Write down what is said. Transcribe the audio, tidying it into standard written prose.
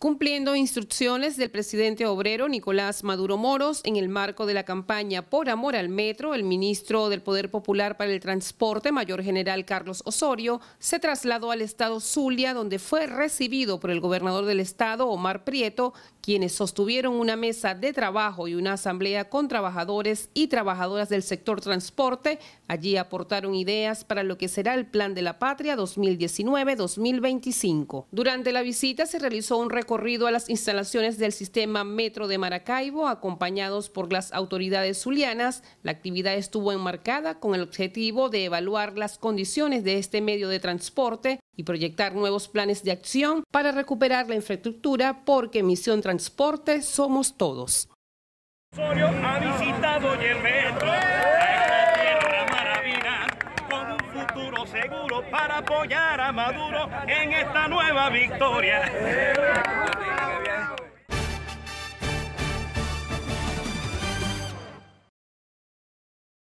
Cumpliendo instrucciones del presidente obrero Nicolás Maduro Moros, en el marco de la campaña Por Amor al Metro, el ministro del Poder Popular para el Transporte, Mayor General Carlos Osorio, se trasladó al estado Zulia, donde fue recibido por el gobernador del estado, Omar Prieto, quienes sostuvieron una mesa de trabajo y una asamblea con trabajadores y trabajadoras del sector transporte. Allí aportaron ideas para lo que será el Plan de la Patria 2019-2025. Durante la visita se realizó un recorrido a las instalaciones del sistema Metro de Maracaibo, acompañados por las autoridades zulianas. La actividad estuvo enmarcada con el objetivo de evaluar las condiciones de este medio de transporte y proyectar nuevos planes de acción para recuperar la infraestructura, porque Misión Transporte somos todos. Osorio ha visitado hoy el metro, esta tierra maravilla, con un futuro seguro para apoyar a Maduro en esta nueva victoria.